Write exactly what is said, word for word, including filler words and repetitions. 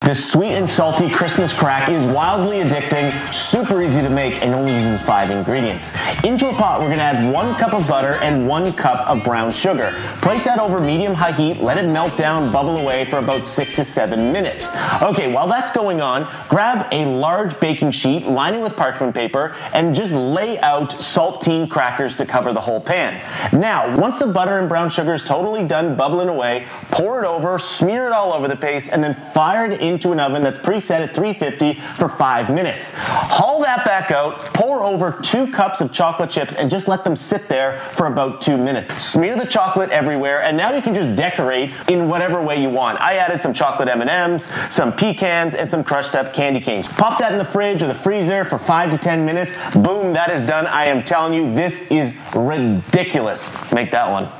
This sweet and salty Christmas crack is wildly addicting, super easy to make, and only uses five ingredients. Into a pot, we're going to add one cup of butter and one cup of brown sugar. Place that over medium-high heat, let it melt down, bubble away for about six to seven minutes. Okay, while that's going on, grab a large baking sheet, line it with parchment paper, and just lay out saltine crackers to cover the whole pan. Now, once the butter and brown sugar is totally done bubbling away, pour it over, smear it all over the paste, and then fire it into an oven that's preset at three fifty for five minutes. Haul that back out, pour over two cups of chocolate chips, and just let them sit there for about two minutes. Smear the chocolate everywhere, and now you can just decorate in whatever way you want. I added some chocolate M and M's, some pecans, and some crushed up candy canes. Pop that in the fridge or the freezer for five to ten minutes. Boom, that is done. I am telling you, this is ridiculous. Make that one.